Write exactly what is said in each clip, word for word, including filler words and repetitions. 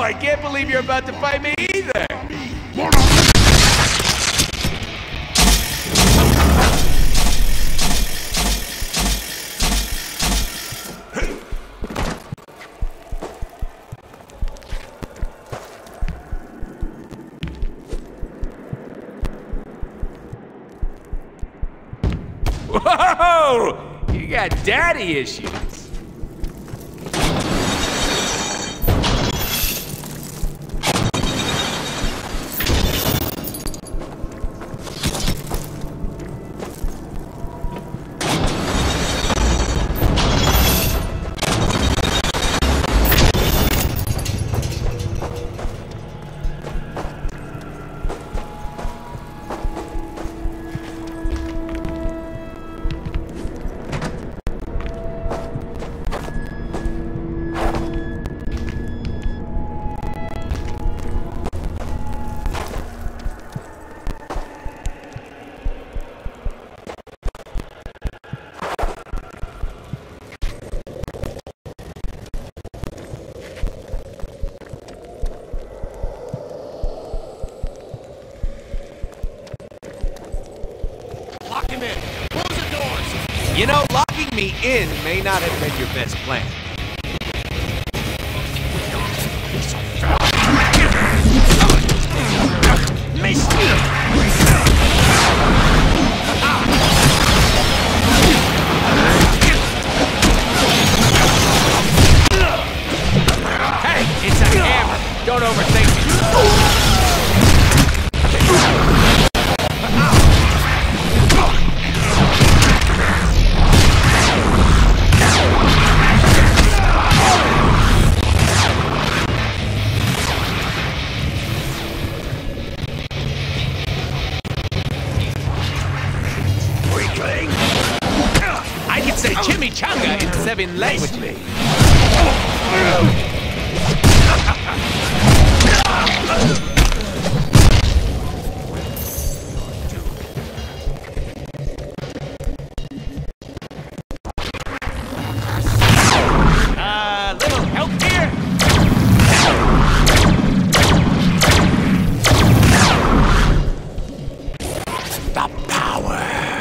I can't believe you're about to fight me either! Whoa! You got daddy issues. You know, locking me in may not have been your best plan. Hey, it's a hammer. Don't overthink it. I can say chimichanga in seven languages. Uh, little help here? The power.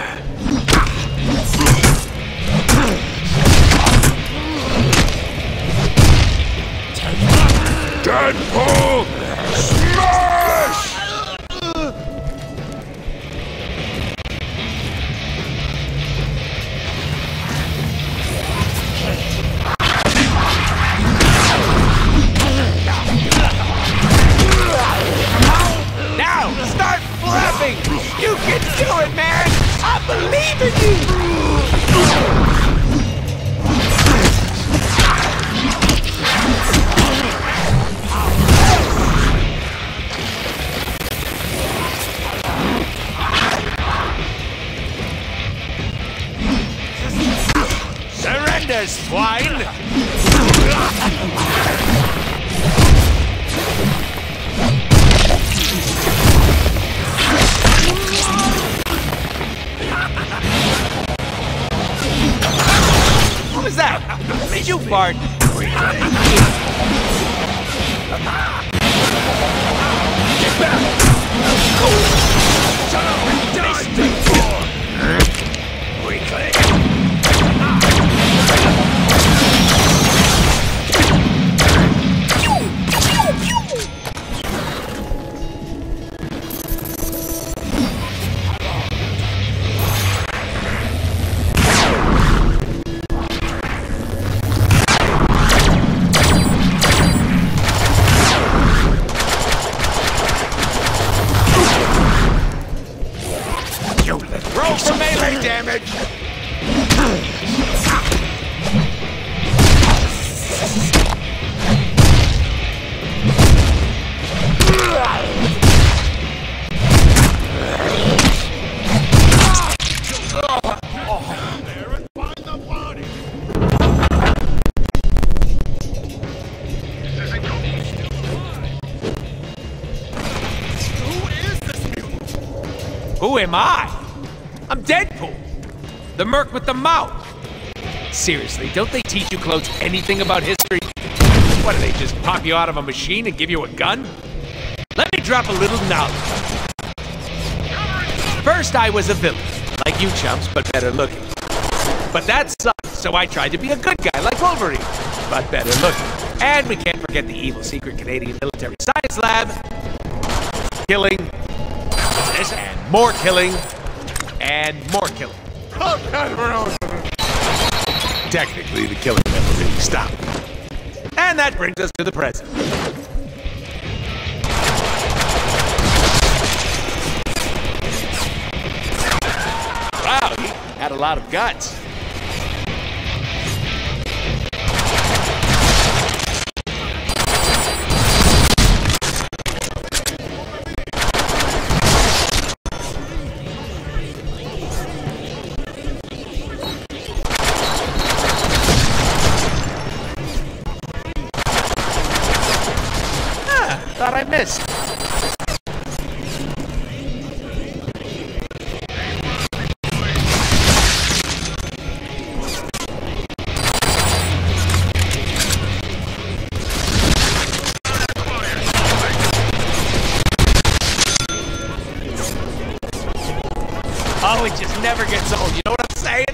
Deadpool! Smash! Now, start flapping! You can do it, man! I believe in you! Surrender, swine! What was that? Did you fart? Get back! Shut up and die! Weakling! Roll for melee damage! Who am I? I'm Deadpool, the merc with the mouth. Seriously, don't they teach you clothes anything about history? What, do they just pop you out of a machine and give you a gun? Let me drop a little knowledge. First, I was a villain, like you chumps, but better looking. But that sucked, so I tried to be a good guy, like Wolverine, but better looking. And we can't forget the evil secret Canadian military science lab. Killing, this, and more killing, and more killing. Technically, the killing never really stopped. And that brings us to the present. Wow, he had a lot of guts. Thought I missed. Oh, it just never gets old. You know what I'm saying?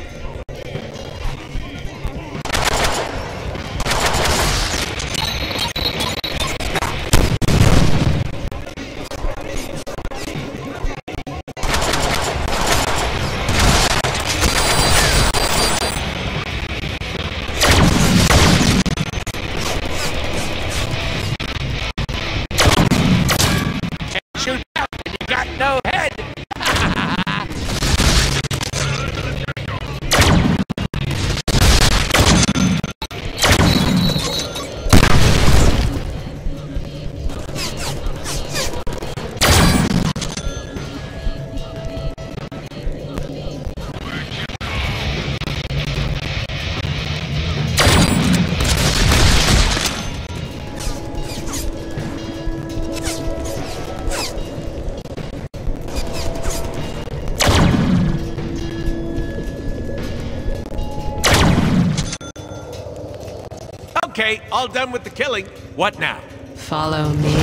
Shoot out and you got no head. Okay, all done with the killing. What now? Follow me.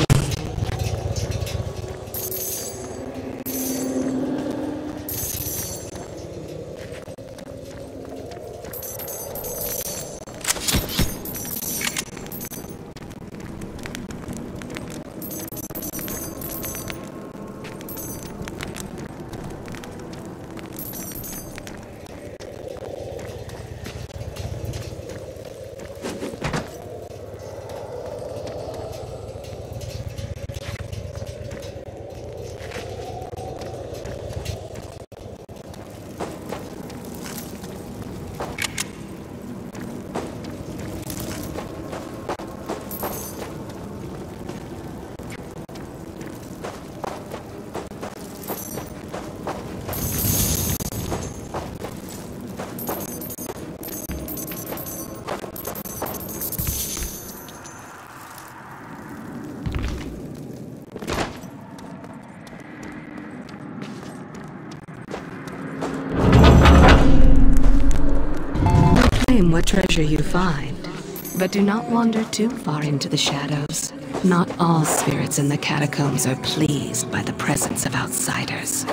Claim what treasure you find, but do not wander too far into the shadows. Not all spirits in the catacombs are pleased by the presence of outsiders.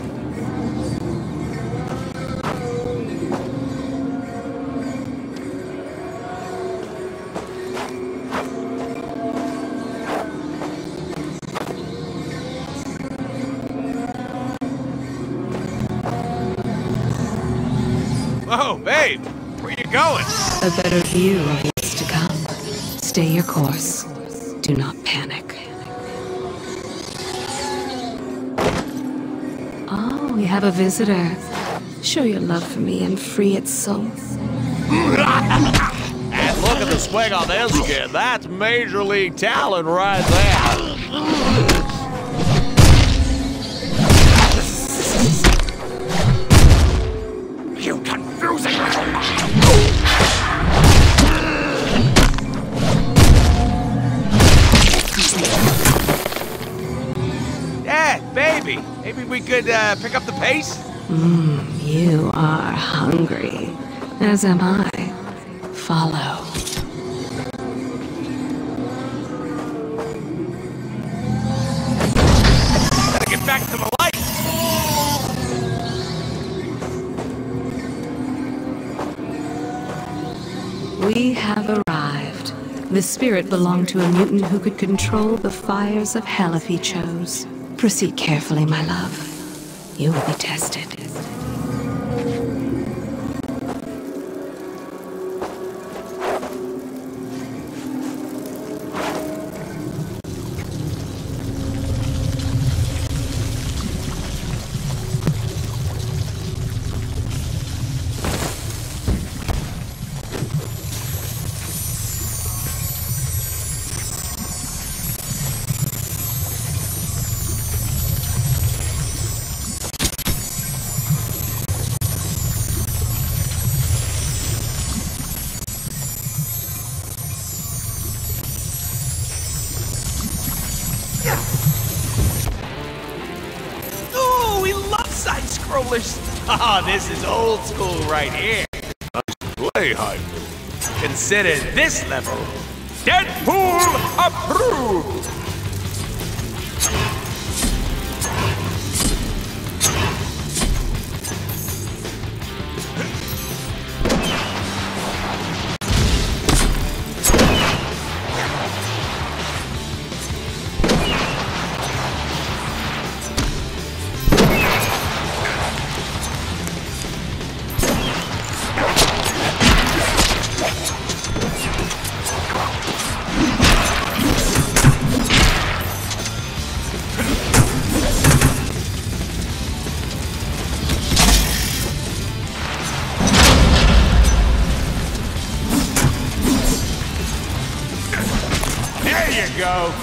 Oh, babe! Where you going? A better view of what's to come. Stay your course. Do not panic. Oh, we have a visitor. Show your love for me and free its soul. And look at the swing on this kid. That's Major League talent right there. You confusing little man! Yeah, baby. Maybe we could uh, pick up the pace? Mmm, you are hungry. As am I. Follow. We have arrived. The spirit belonged to a mutant who could control the fires of hell if he chose. Proceed carefully, my love. You will be tested. Oh, this is old school right here. Play hide. Consider this level Deadpool approved. Go.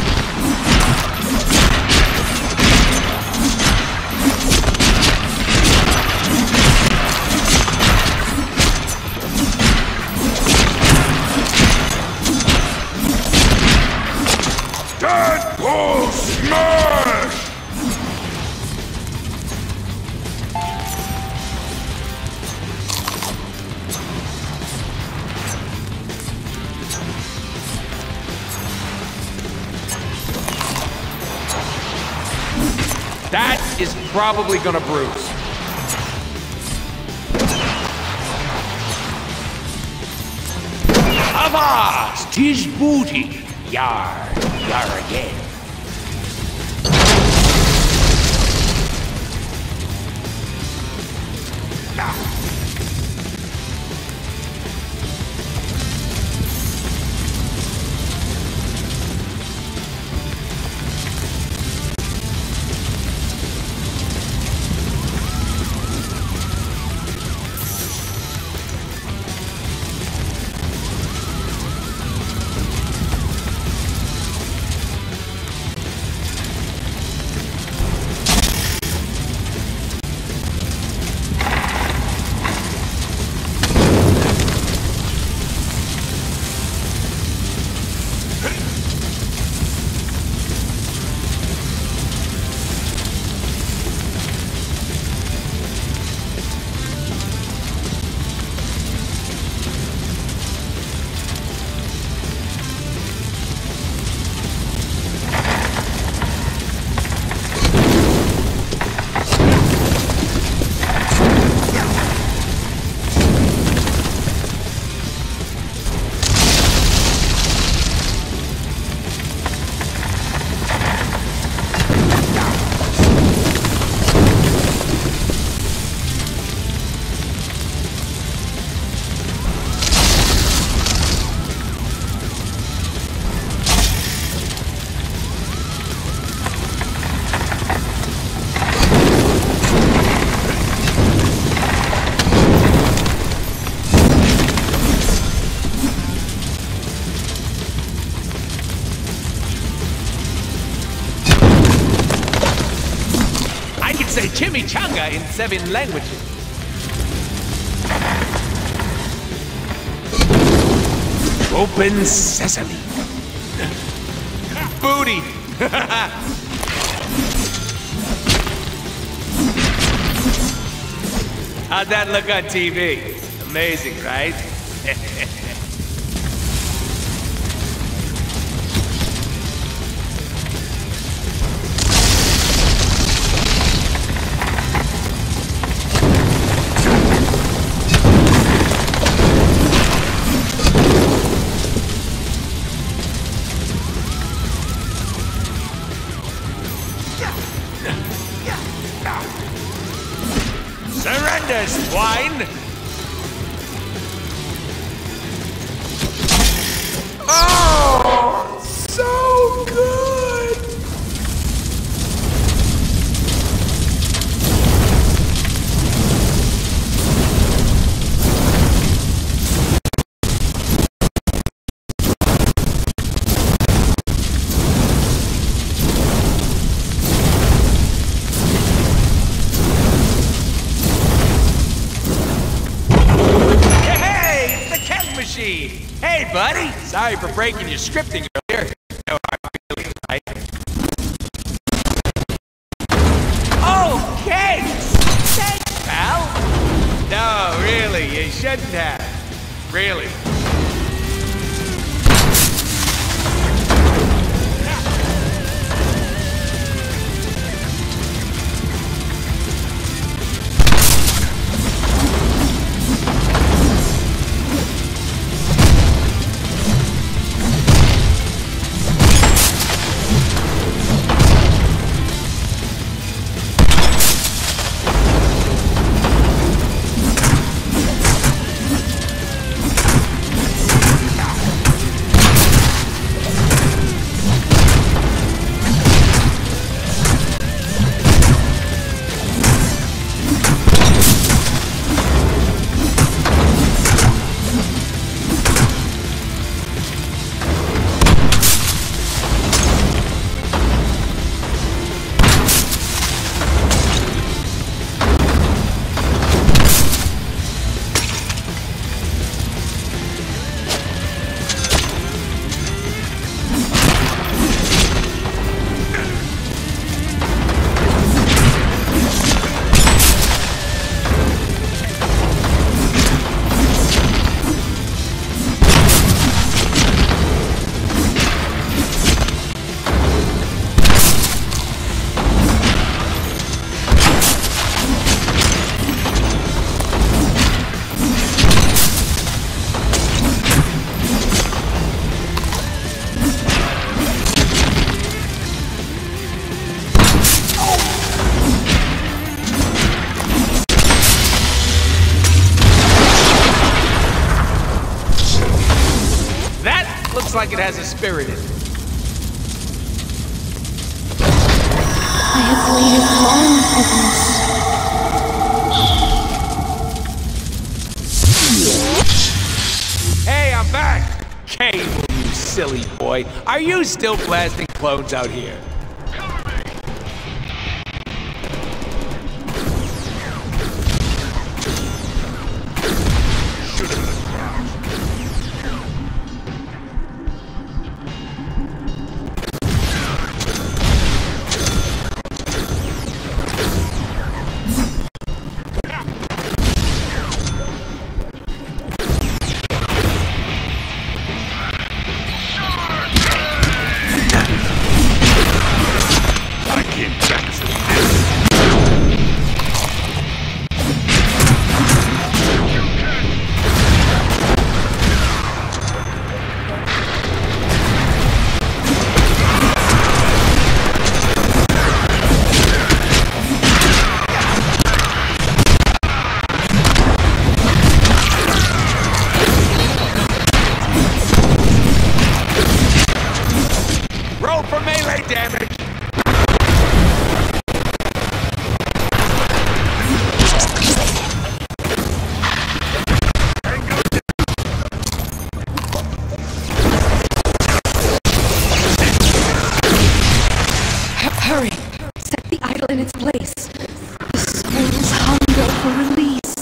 Deadpool smash! That is probably gonna bruise. Avast! 'Tis booty. Yar, yar again. Say chimichanga in seven languages. Open sesame. Booty. How'd that look on T V? Amazing, right? machine. Hey, buddy. Sorry for breaking your scripting earlier. No hard feelings, right? Okay. Thanks, pal. No, really, you shouldn't have. Really. Like it has a spirit in it. I have waited long for this. Hey, I'm back! Cable, you silly boy. Are you still blasting clones out here? Damage! Hurry! Set the idol in its place. The soul's hunger for release.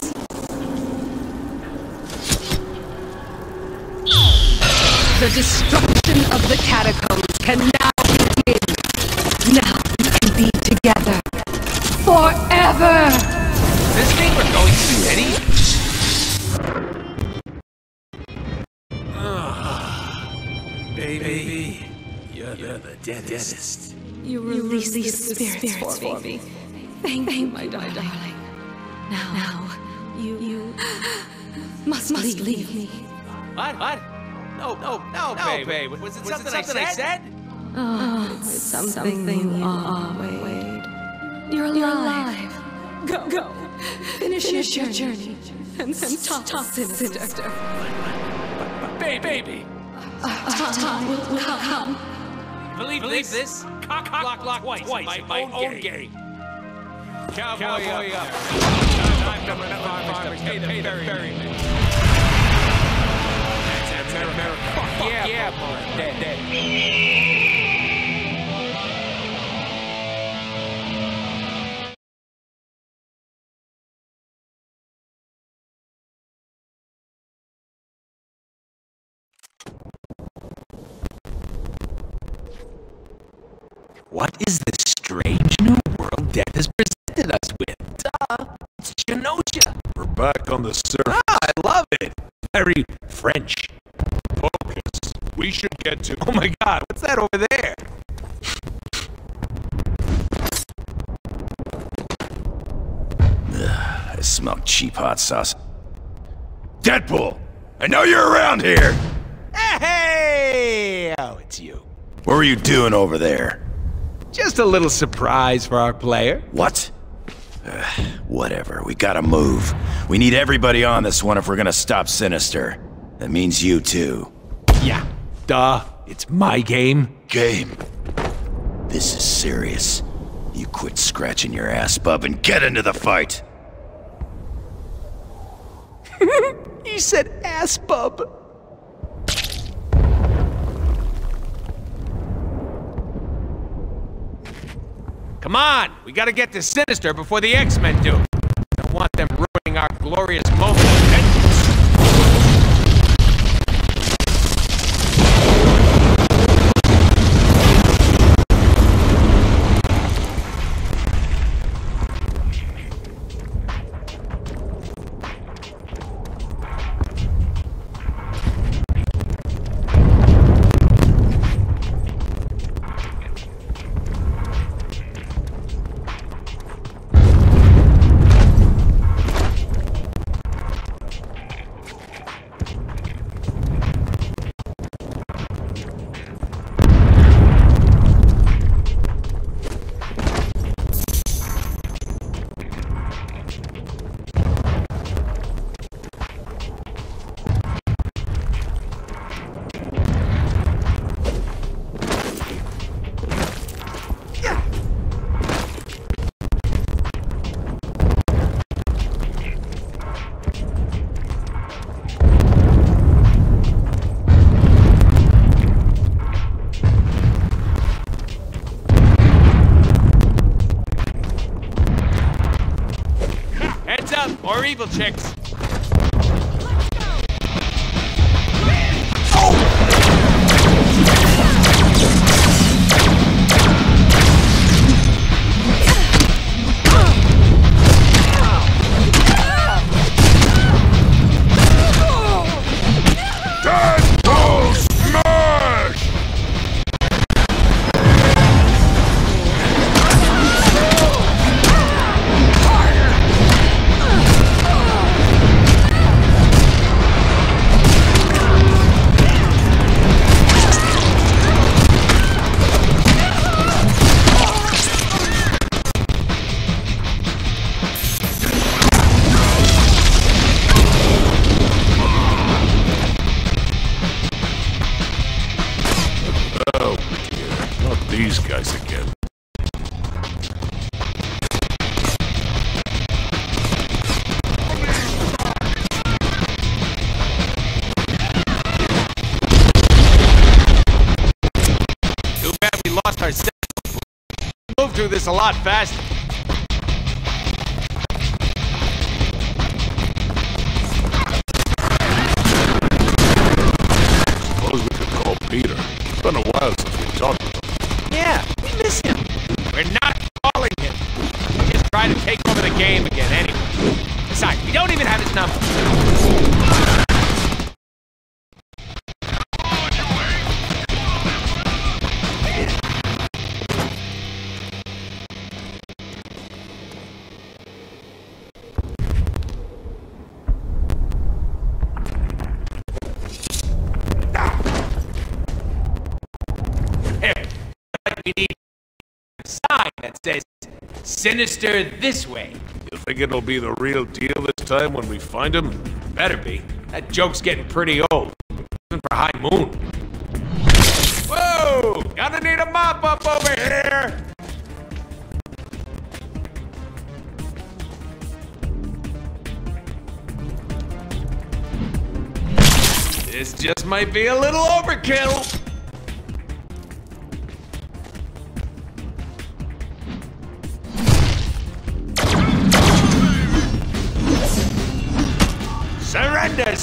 The destruction of the catacombs can now begin. Now we can be together. Forever! This thing we're going steady? Oh, baby, you're the, the dentist. You release these spirits, spirits for me. Thank, Thank you, my darling. darling. Now, now, you, you must, must leave, leave me. What? What? No, no, no, no, babe. babe. Was it was something, it something I, said? I said? Oh, it's something, something you are, Wade. You're alive. You're alive. Go, go. Finish, Finish your, your journey. And, and stop, stop sinister. sinister. But, but, but, baby, baby. Uh, time, time will, will come. Believe, Believe this? Cock, cock, block, block, twice, twice my, my own, own game. Cowboy, Cowboy up. up. Time to run farmers to pay the ferryman. That's America. Fuck yeah, yeah, boy. Dead, dead. What is this strange new world Death has presented us with? Duh, it's Genosha. We're back on the surface. Ah, I love it. Very French. Focus. We should get to... Oh my god, what's that over there? Ugh, I smell cheap hot sauce. Deadpool! I know you're around here! Hey! Oh, it's you. What were you doing over there? Just a little surprise for our player. What? Uh, whatever, we gotta move. We need everybody on this one if we're gonna stop Sinister. That means you too. Yeah, duh. It's my game. Game. This is serious. You quit scratching your ass, bub, and get into the fight! You said ass bub. Come on, we gotta get to Sinister before the X-Men do. Don't want them ruining our glorious moment of vengeance. More evil chicks. Deadpool smash! Oh dear, not these guys again. Too bad we lost our sense. Moved through this a lot faster. Suppose we could call Peter. It's been a while since we talked to him. Yeah, we miss him. We're not calling him. We just try to take over the game again anyway. Besides, we don't even have his number. We need a sign that says Sinister this way. You think it'll be the real deal this time when we find him? Better be. That joke's getting pretty old. Even for High Moon. Whoa! Gonna need a mop up over here! This just might be a little overkill. Surrender,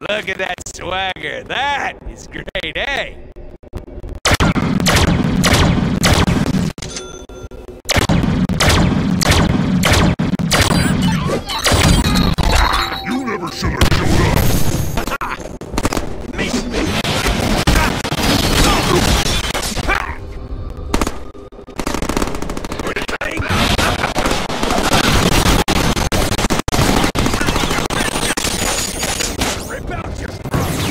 Look at that swagger. That is great, eh? You never should have showed up. Miss me. Rip out your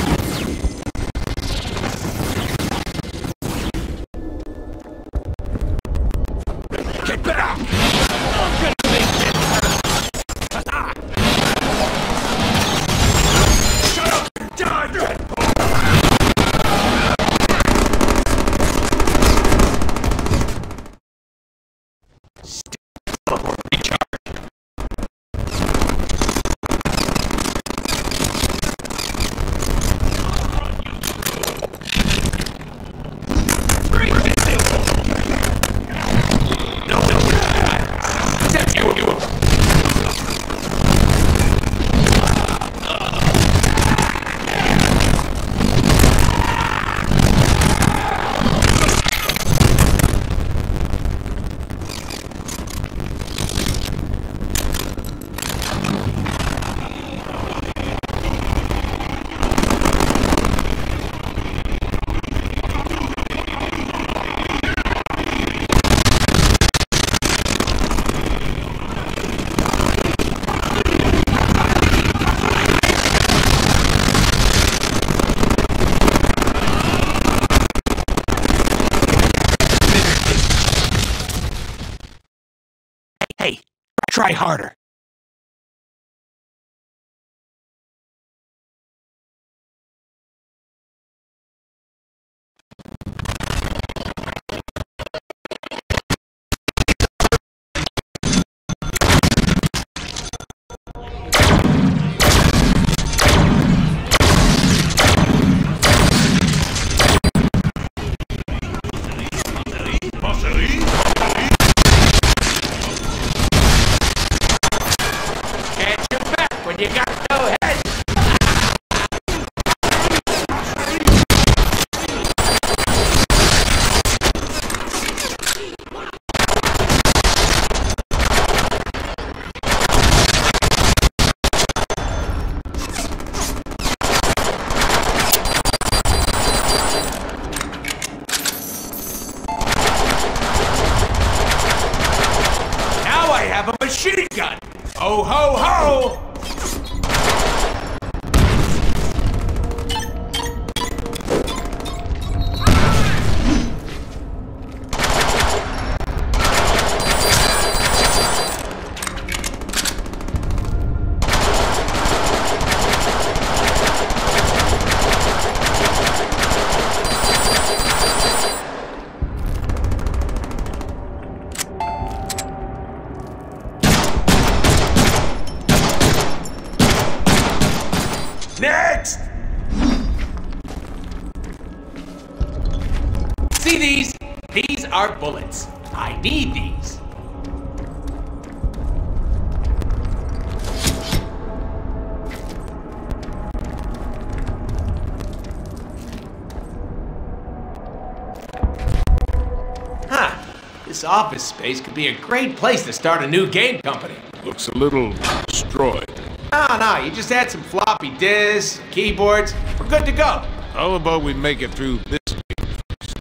Get back! I'm gonna make this. Shut up and die, Deadpool! Still recharge. Bring this in. No, no, no. Except you, you. Hey, try harder. Can't you back when you got no head? Now I have a machine gun. Ho ho ho! Next! See these? These are bullets. I need these. Huh. This office space could be a great place to start a new game company. Looks a little destroyed. No, no, you just add some floppy disks, keyboards. We're good to go. How about we make it through this gate first?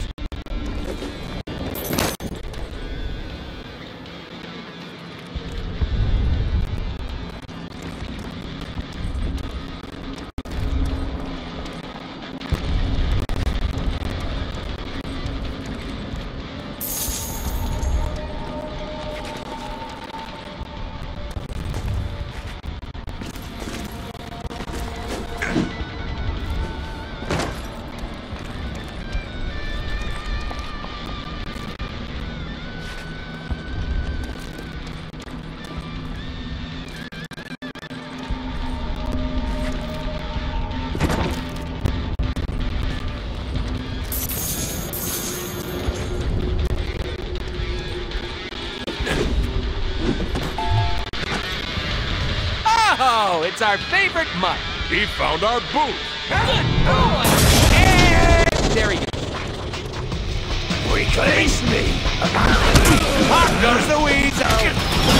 Oh, it's our favorite month. He found our booth. And there he is. Release me! Pop goes the weasel!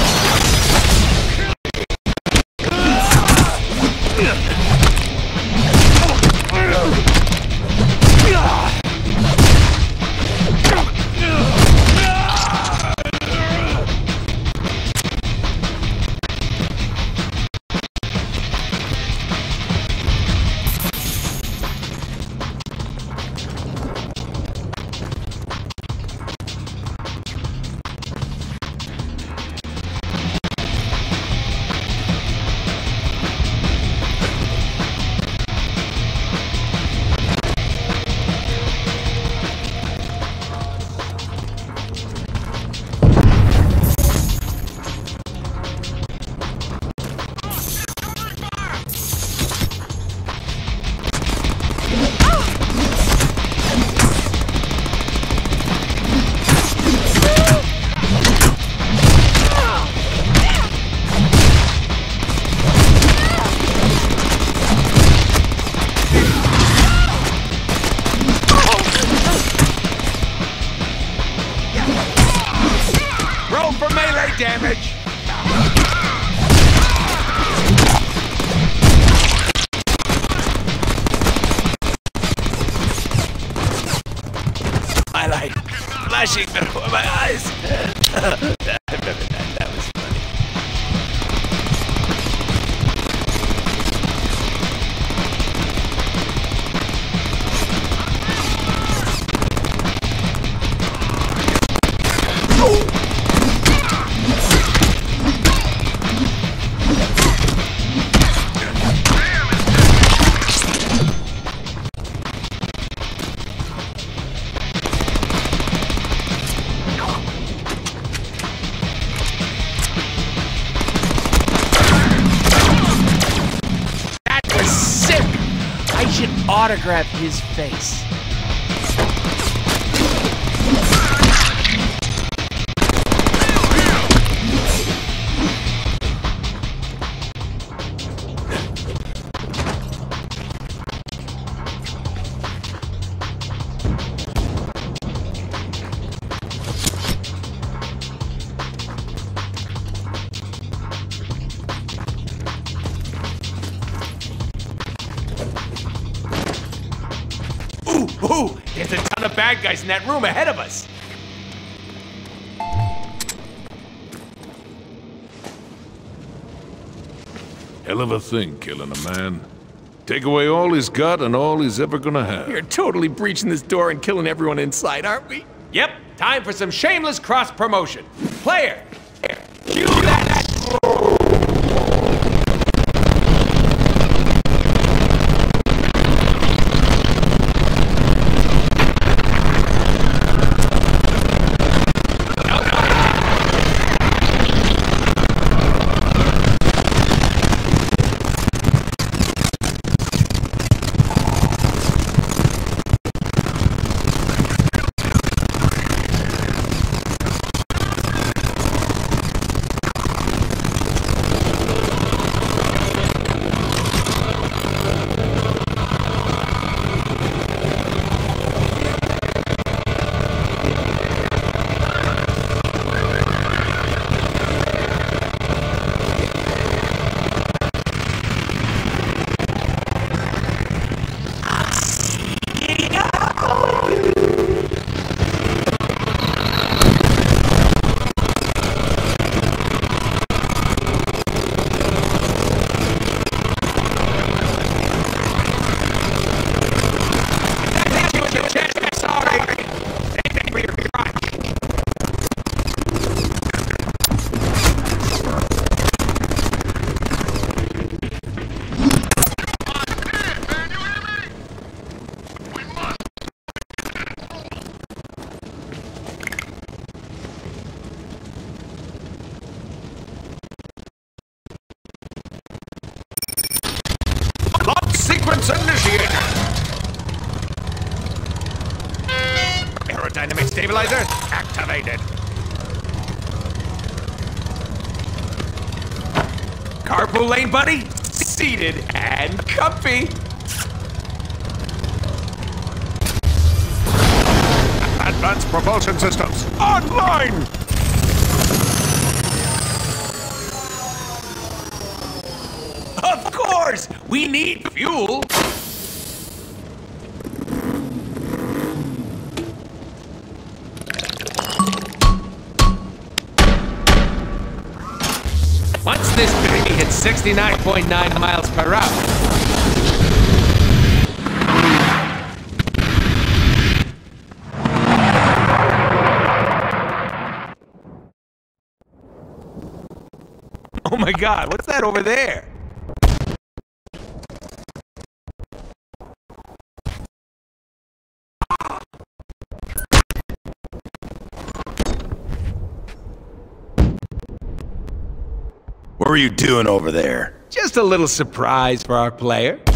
Damage! I like flashing before my eyes. I remember that. That was funny. Autograph his face. Ooh, there's a ton of bad guys in that room ahead of us. Hell of a thing, killing a man. Take away all he's got and all he's ever gonna have. We're totally breaching this door and killing everyone inside, aren't we? Yep, time for some shameless cross-promotion. Player, cue that... Sequence initiated! Aerodynamic stabilizer activated. Carpool lane, buddy? seated and comfy. Advanced propulsion systems online! Of course! We need fuel! Once this baby hits sixty-nine point nine miles per hour, oh my God, what's that over there? What were you doing over there? Just a little surprise for our player.